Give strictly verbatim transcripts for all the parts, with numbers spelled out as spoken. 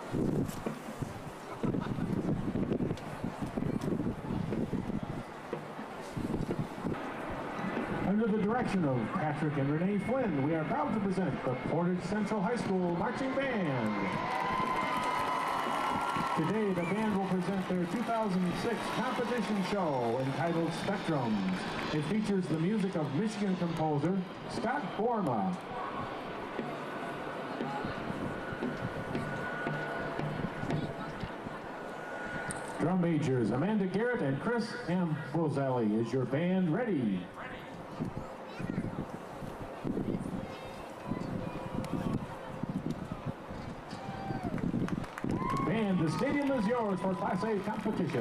Under the direction of Patrick and Renee Flynn, we are proud to present the Portage Central High School Marching Band. Today, the band will present their two thousand six competition show entitled Spectrums. It features the music of Michigan composer Scott Borma. Drum majors Amanda Garrett and Chris Ambroselli. Is your band ready? And the stadium is yours for Class A competition.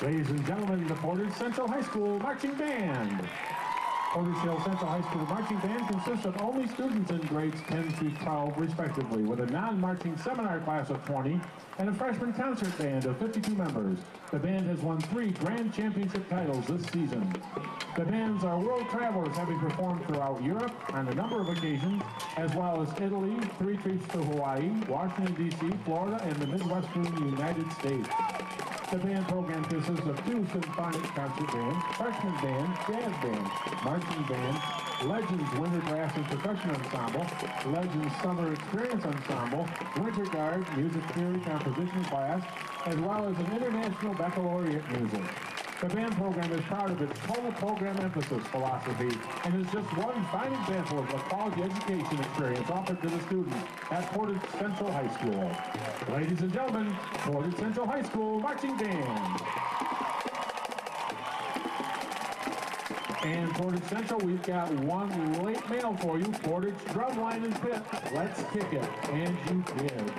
Ladies and gentlemen, the Portage Central High School Marching Band. Portage Hill Central High School Marching Band consists of only students in grades ten through twelve, respectively, with a non-marching seminar class of twenty and a freshman concert band of fifty-two members. The band has won three grand championship titles this season. The bands are world travelers, having performed throughout Europe on a number of occasions, as well as Italy, three trips to Hawaii, Washington, D C, Florida, and the Midwestern United States. The band program consists of two symphonic concert bands, freshman band, jazz band, marching band, Legends Winter Brass and Percussion Ensemble, Legends Summer Experience Ensemble, Winter Guard Music Theory Composition Class, as well as an International Baccalaureate Music. The band program is proud of its total program emphasis philosophy and is just one fine example of the quality education experience offered to the students at Portage Central High School. Ladies and gentlemen, Portage Central High School Marching Band. And Portage Central, we've got one late mail for you. Portage Drumline and Pit. Let's kick it. And you did.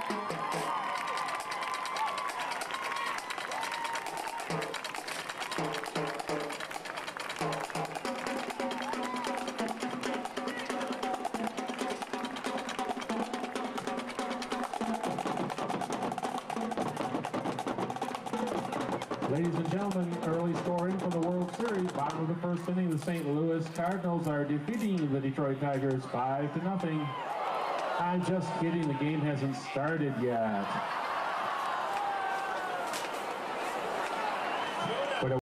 Ladies and gentlemen, early scoring for the World Series. Bottom of the first inning, the Saint Louis Cardinals are defeating the Detroit Tigers five to nothing. I'm just kidding, the game hasn't started yet.